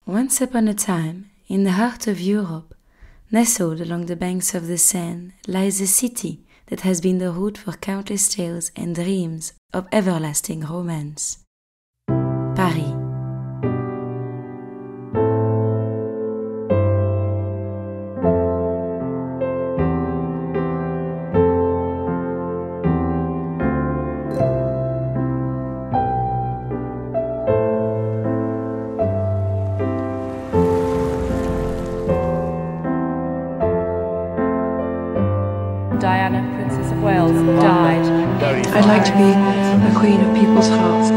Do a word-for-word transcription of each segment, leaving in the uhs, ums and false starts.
Once upon a time, in the heart of Europe, nestled along the banks of the Seine, lies a city that has been the root for countless tales and dreams of everlasting romance. Paris. Diana, Princess of Wales, died. I'd like to be the queen of people's hearts.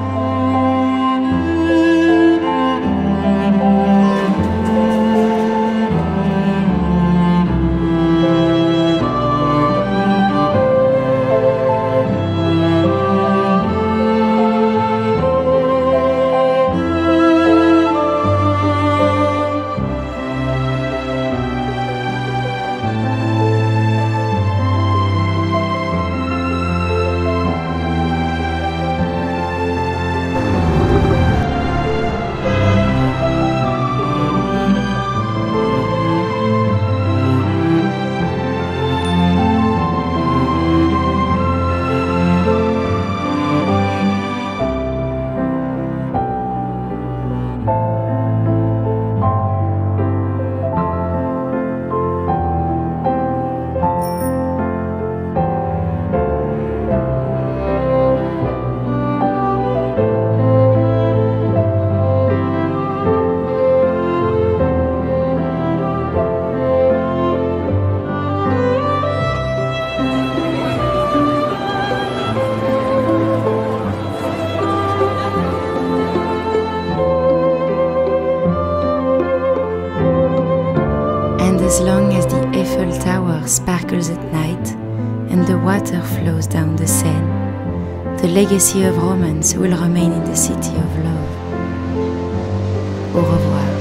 As long as the Eiffel Tower sparkles at night and the water flows down the Seine, the legacy of romance will remain in the city of love. Au revoir.